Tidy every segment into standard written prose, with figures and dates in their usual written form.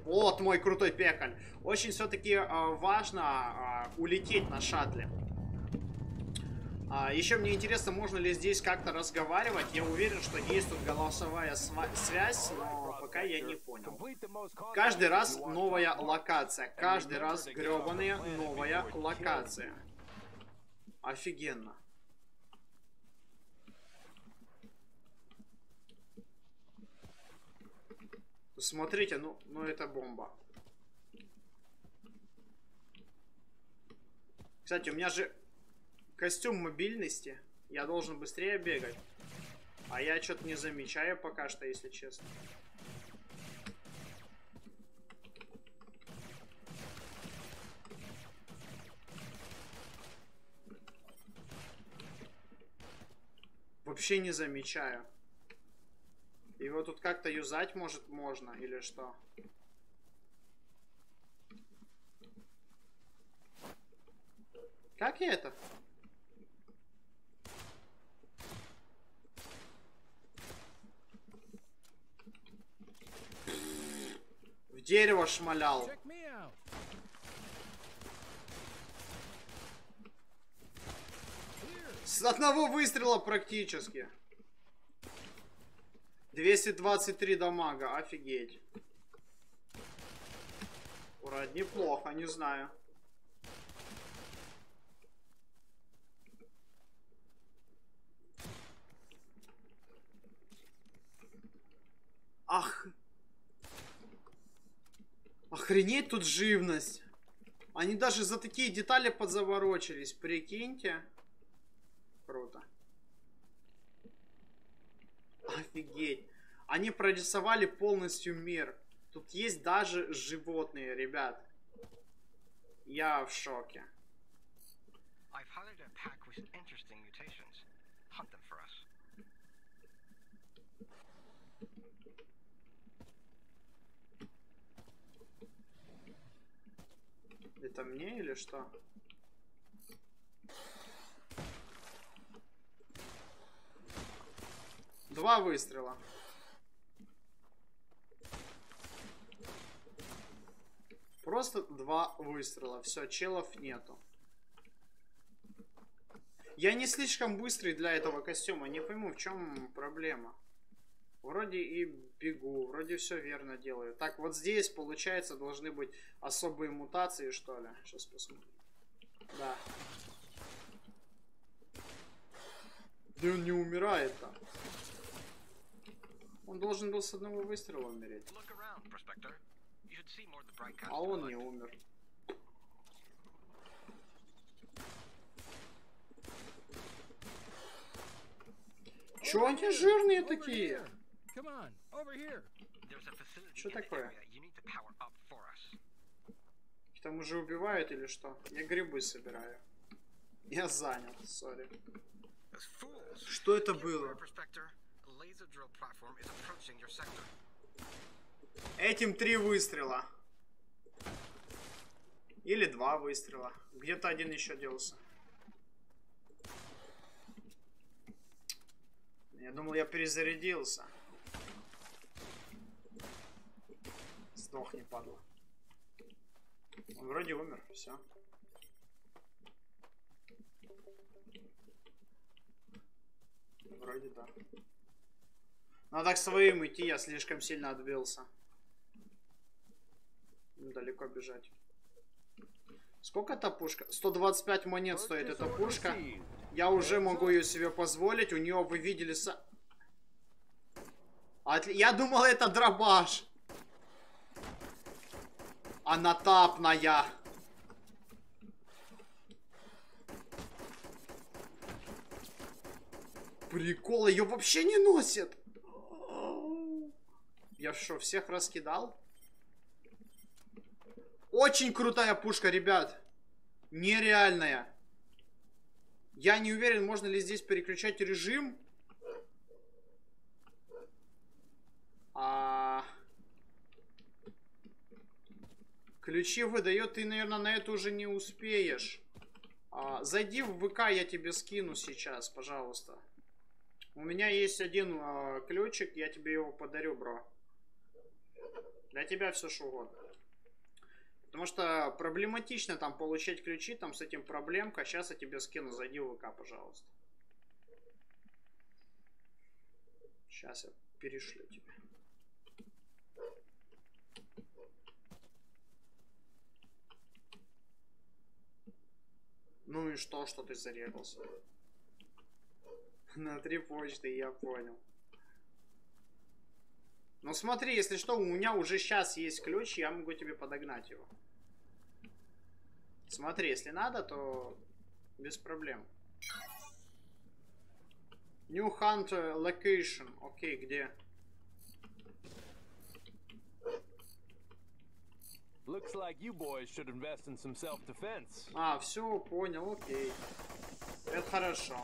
Вот мой крутой пекаль. Очень все-таки важно улететь на шаттле. Еще мне интересно, можно ли здесь как-то разговаривать. Я уверен, что есть тут голосовая связь, но пока я не понял. Каждый раз новая локация. Каждый раз гребаная новая локация. Офигенно. Смотрите, ну это бомба. Кстати, у меня же костюм мобильности. Я должен быстрее бегать. А я что-то не замечаю пока что, если честно. Вообще не замечаю. Его тут как-то юзать можно или что? Как я это? В дерево шмалял. С одного выстрела практически. 223 дамага, офигеть. Вроде неплохо, не знаю. Ах. Охренеть тут живность. Они даже за такие детали подзаворочились, прикиньте. Круто. Офигеть. Они прорисовали полностью мир. Тут есть даже животные, ребят. Я в шоке. Это мне или что? Два выстрела. Просто два выстрела. Все, челов нету. Я не слишком быстрый для этого костюма. Не пойму, в чем проблема. Вроде и бегу, вроде все верно делаю. Так, вот здесь, получается, должны быть особые мутации, что ли. Сейчас посмотрим. Да. Да он не умирает-то. Он должен был с одного выстрела умереть. А он не умер. Чё они жирные такие? Что такое? Их там уже убивают или что? Я грибы собираю. Я занят, сори. Что это было? Этим 3 выстрела. Или 2 выстрела. Где-то один еще делся. Я думал, я перезарядился. Сдохни, падла. Он вроде умер, все. Вроде да. Надо к своим идти, я слишком сильно отбился. Далеко бежать. Сколько эта пушка? 125 монет стоит эта пушка. Я уже могу ее себе позволить. У нее, вы видели... Я думал, это дробаш. Она тапная. Прикол, ее вообще не носят. Я что, всех раскидал? Очень крутая пушка, ребят. Нереальная. Я не уверен, можно ли здесь переключать режим. Ключи выдает, ты, наверное, на это уже не успеешь. Зайди в ВК, я тебе скину сейчас, пожалуйста. У меня есть один ключик, я тебе его подарю, бро. Для тебя все что угодно. Потому что проблематично там получать ключи, там с этим проблемка. Сейчас я тебе скину, зайди в ВК, пожалуйста. Сейчас я перешлю тебе. Ну и что ты зарегался? На 3 почты, я понял. Ну смотри, если что, у меня уже сейчас есть ключ, я могу тебе подогнать его. Смотри, если надо, то без проблем. New Hunter Location. Окей, где? Looks like you boys should invest in some self-defense. А, все, понял, окей. Это хорошо.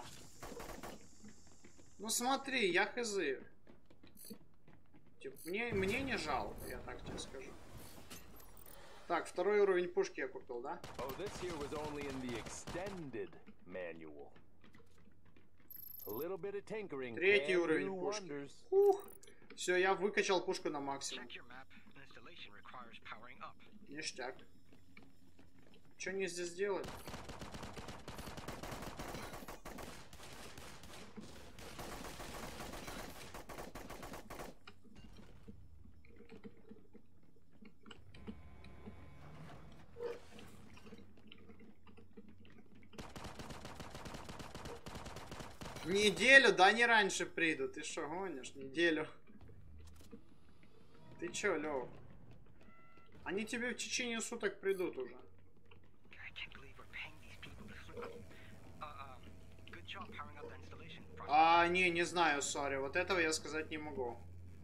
Ну смотри, я хз. Типа, мне не жалко, я так тебе скажу. Так, второй уровень пушки я купил, да? Oh, this here was only in the extended manual. A little bit of tinkering. Третий уровень пушки. Ух! Все, я выкачал пушку на максимум. Ништяк. Что мне здесь делать? Неделю? Да не раньше приду. Ты что, гонишь? Неделю. Ты чё, Лёв? Они тебе в течение суток придут уже. А, не знаю, сори. Вот этого я сказать не могу.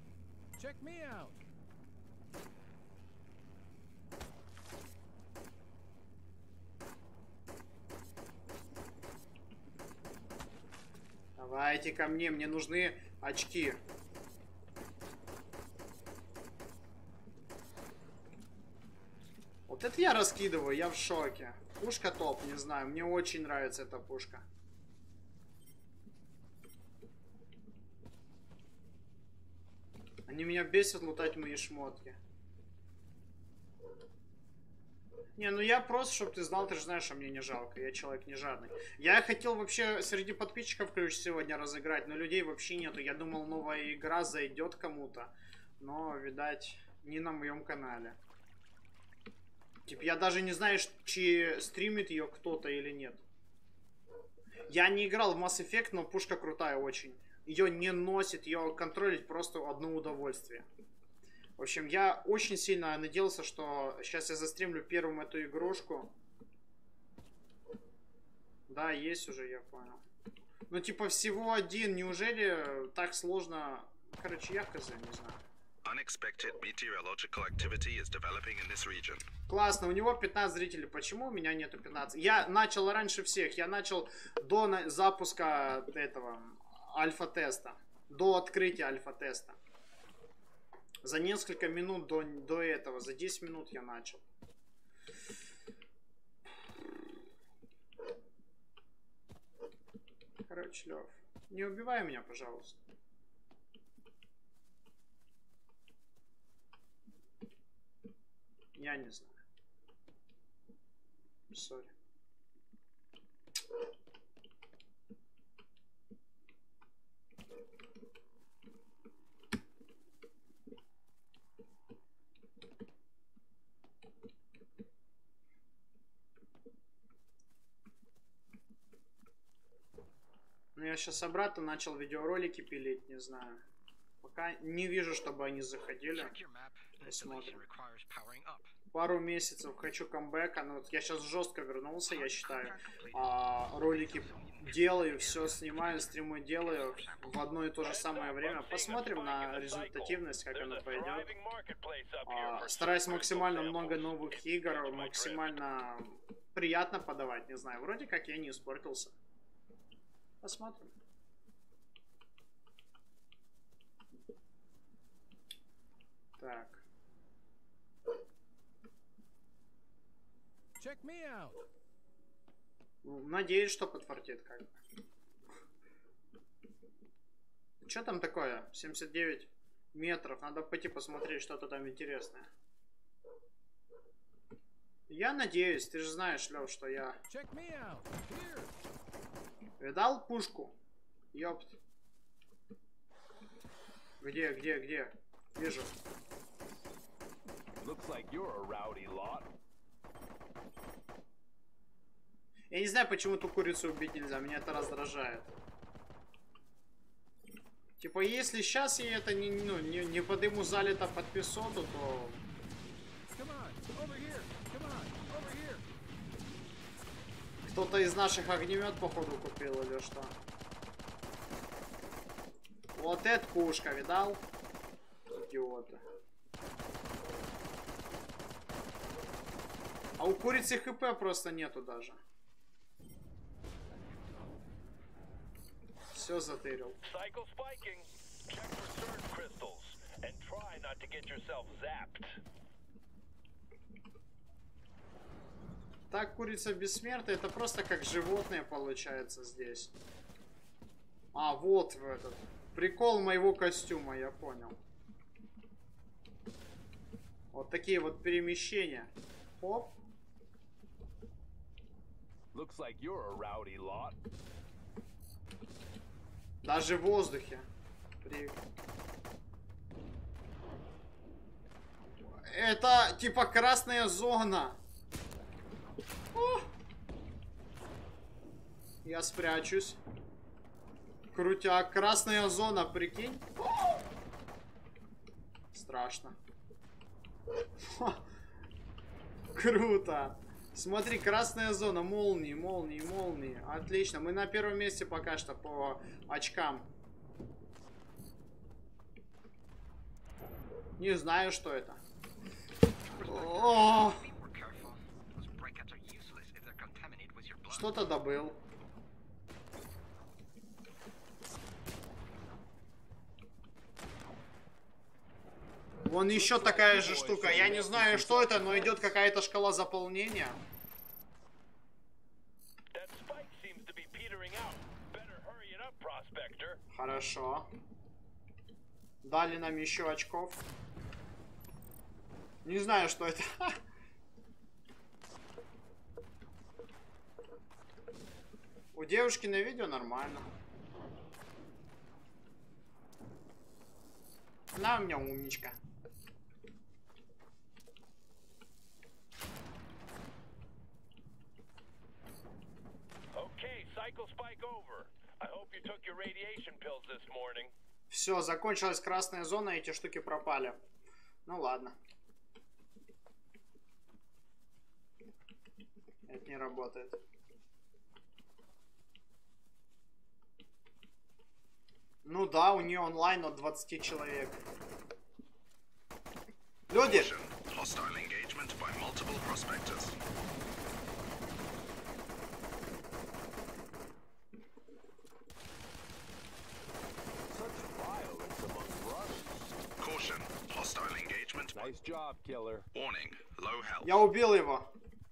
Давайте ко мне нужны очки. Вот это я раскидываю, я в шоке. Пушка топ, не знаю, мне очень нравится эта пушка. Они меня бесят лутать мои шмотки. Не, ну я просто, чтобы ты знал, ты же знаешь, что мне не жалко. Я человек не жадный. Я хотел вообще среди подписчиков ключ сегодня разыграть, но людей вообще нету. Я думал, новая игра зайдет кому-то. Но, видать, не на моем канале. Типа, я даже не знаю, чи стримит ее кто-то или нет. Я не играл в Mass Effect, но пушка крутая очень. Ее не носит, ее контролить просто одно удовольствие. В общем, я очень сильно надеялся, что сейчас я застримлю первым эту игрушку. Да, есть уже, я понял. Ну, типа, всего один. Неужели так сложно? Короче, я хз, не знаю. Классно, у него 15 зрителей. Почему у меня нету 15? Я начал раньше всех. Я начал до запуска этого альфа-теста. До открытия альфа-теста. За несколько минут до этого. За 10 минут я начал. Короче, Лев, не убивай меня, пожалуйста. Я не знаю. Сори. Ну, я сейчас обратно начал видеоролики пилить, не знаю. Пока не вижу, чтобы они заходили. Посмотрим. Пару месяцев хочу камбэка. Но вот я сейчас жестко вернулся, я считаю. Ролики делаю, все снимаю, стримы делаю в одно и то же самое время. Посмотрим на результативность, как она пойдет. Стараюсь максимально много новых игр, максимально приятно подавать, не знаю. Вроде как я не испортился. Посмотрим. Так. Check me out. Ну, надеюсь, что подфартит как бы. Что там такое? 79? метров. Надо пойти посмотреть что-то там интересное. Я надеюсь, ты же знаешь, Лев, что я... Видал пушку? Ёпт. Где? Вижу. Я не знаю, почему ту курицу убить нельзя. Меня это раздражает. Типа, если сейчас я это не подыму залито под песоту, то... Кто-то из наших огнемет, походу, купил или что? Вот эта пушка, видал? Идиоты. А у курицы хп просто нету даже. Все затырил. Так, курица бессмертная, это просто как животное получается здесь. А, вот в этот. Прикол моего костюма, я понял. Вот такие вот перемещения. Оп. Даже в воздухе. Это типа красная зона. О! Я спрячусь. Крутяк. Красная зона, прикинь. О! Страшно. Круто. Смотри, красная зона. Молнии, молнии, молнии. Отлично. Мы на первом месте пока что по очкам. Не знаю, что это. О! Что-то добыл. Вон еще такая же штука. Я не знаю, что это, но идет какая-то шкала заполнения. Хорошо. Дали нам еще очков. Не знаю, что это. У девушки на видео нормально. Она у меня умничка. Все, закончилась красная зона, эти штуки пропали. Ну ладно. Это не работает. Ну да, у нее онлайн от 20 человек. Люди! Я убил его.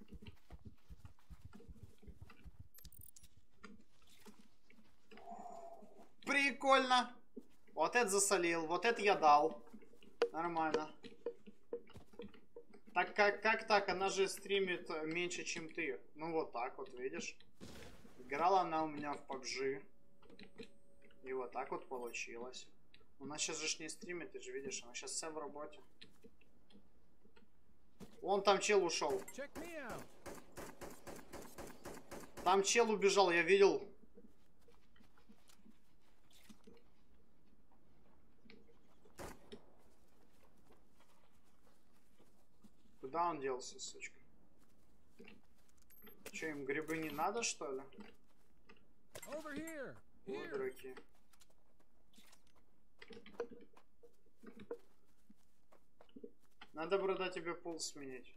Прикольно. Вот это засолил, вот это я дал. Нормально. Так как так? Она же стримит меньше, чем ты. Ну вот так вот, видишь. Играла она у меня в PUBG. И вот так вот получилось. Она сейчас же не стримит, ты же видишь. Она сейчас вся в работе. Вон там чел ушел. Там чел убежал, я видел. Куда он делся, сучка? Че, им грибы не надо, что ли? Вот дураки. Надо, брата, тебе пол сменить.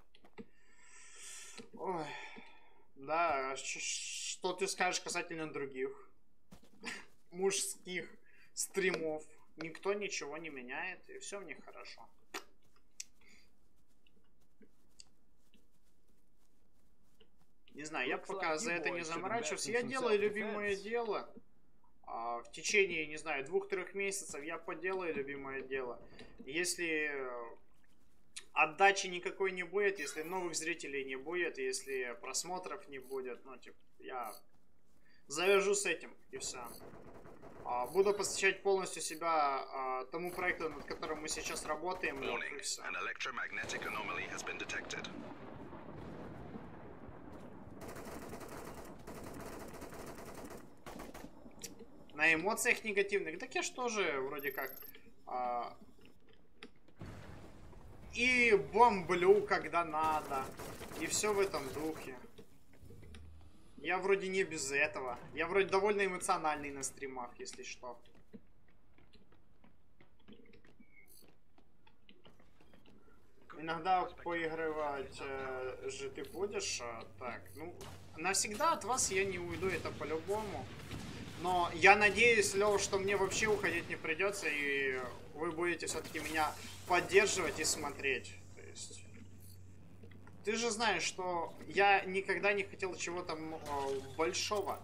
Ой. Да, что ты скажешь касательно других мужских стримов? Никто ничего не меняет, и все в них хорошо. Не знаю, я пока за это не заморачиваюсь. Я делаю любимое дело. в течение, не знаю, 2-3 месяцев я поделаю любимое дело. Если отдачи никакой не будет, если новых зрителей не будет, если просмотров не будет, ну, типа, я завяжу с этим, и все. Буду посвящать полностью себя тому проекту, над которым мы сейчас работаем, и все. На эмоциях негативных, так я ж тоже вроде как и бомблю, когда надо, и все в этом духе. Я вроде не без этого. Я вроде довольно эмоциональный на стримах, если что. Иногда поигрывать же ты будешь. Так, ну, навсегда от вас я не уйду, это по-любому. Но я надеюсь, Лёв, что мне вообще уходить не придется, и вы будете все-таки меня поддерживать и смотреть. То есть, ты же знаешь, что я никогда не хотел чего-то большого.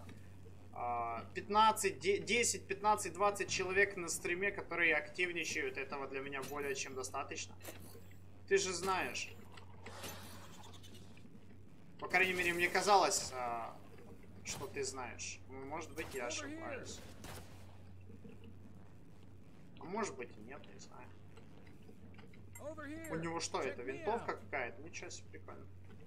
10, 15, 20 человек на стриме, которые активничают, этого для меня более чем достаточно. Ты же знаешь. По крайней мере, мне казалось, что ты знаешь. Может быть, я ошибаюсь. А может быть и нет, не знаю. У него что это, винтовка какая-то? Ничего себе, прикольно.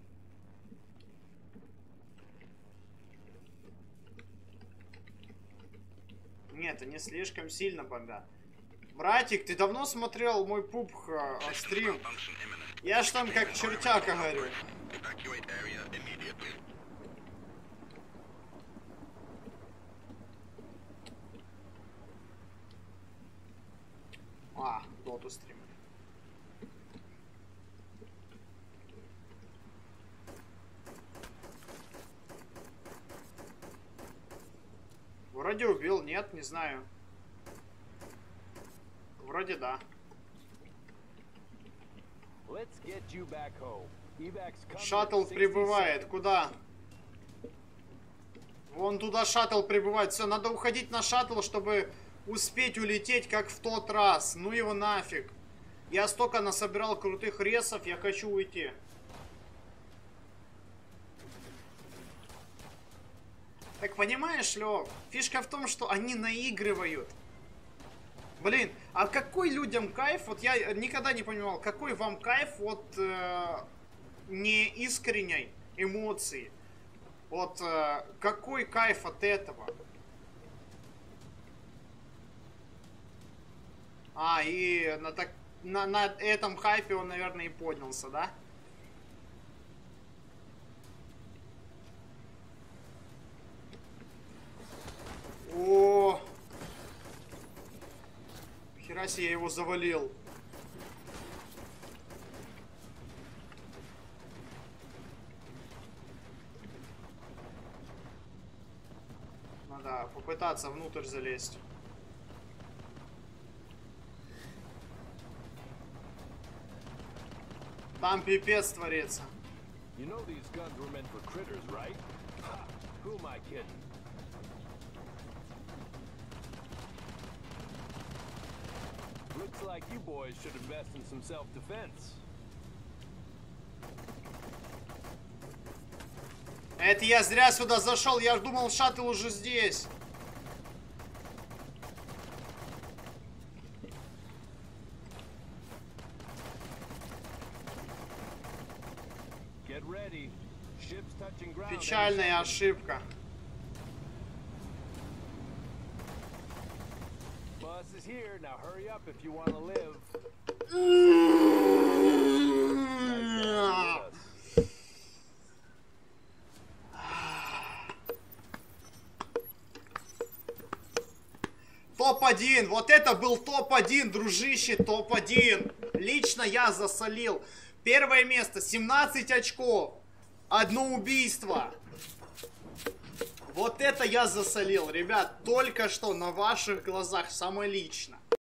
Нет, они слишком сильно бомбят. Братик, ты давно смотрел мой пупх стрим? Я ж там как чертяка говорю. Доту стрим. Вроде убил, нет, не знаю. Вроде да. Шаттл прибывает. Куда? Вон туда шаттл прибывает. Все, надо уходить на шаттл, чтобы успеть улететь, как в тот раз. Ну его нафиг. Я столько насобирал крутых ресов, я хочу уйти. Так понимаешь, Лёв, фишка в том, что они наигрывают. Блин, а какой людям кайф? Вот я никогда не понимал, какой вам кайф от неискренней эмоции? Вот какой кайф от этого? И на этом хайпе он, наверное, и поднялся, да? О! Хера себе, я его завалил. Надо попытаться внутрь залезть. Там пипец творится. Looks like you boys should invest in some self-defense. Это я зря сюда зашел, я думал, шаттл уже здесь. Печальная ошибка. Топ-1. Вот это был топ-1, дружище, топ-1. Лично я засолил. Первое место, 17 очков. Одно убийство. Вот это я засолил, ребят. Только что на ваших глазах, самолично.